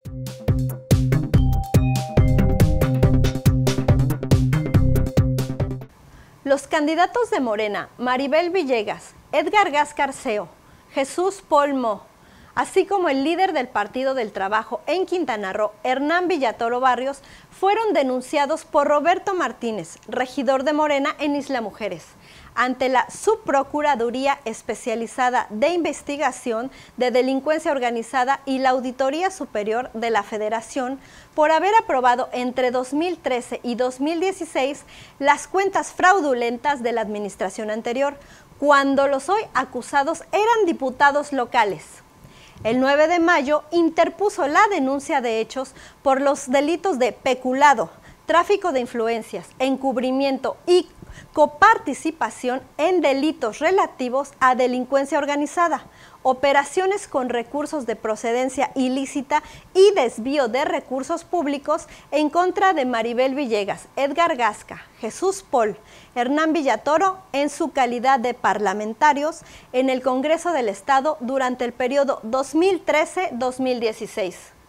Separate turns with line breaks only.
Los candidatos de Morena, Maribel Villegas, Edgar Gascarceo, Jesús Polmo, así como el líder del Partido del Trabajo en Quintana Roo, Hernán Villatoro Barrios, fueron denunciados por Roberto Martínez, regidor de Morena en Isla Mujeres, ante la Subprocuraduría Especializada de Investigación de Delincuencia Organizada y la Auditoría Superior de la Federación por haber aprobado entre 2013 y 2016 las cuentas fraudulentas de la administración anterior, cuando los hoy acusados eran diputados locales. El 9 de mayo interpuso la denuncia de hechos por los delitos de peculado, tráfico de influencias, encubrimiento y coparticipación en delitos relativos a delincuencia organizada, operaciones con recursos de procedencia ilícita y desvío de recursos públicos en contra de Maribel Villegas, Edgar Gasca, Jesús Pol, Hernán Villatoro en su calidad de parlamentarios en el Congreso del Estado durante el periodo 2013-2016.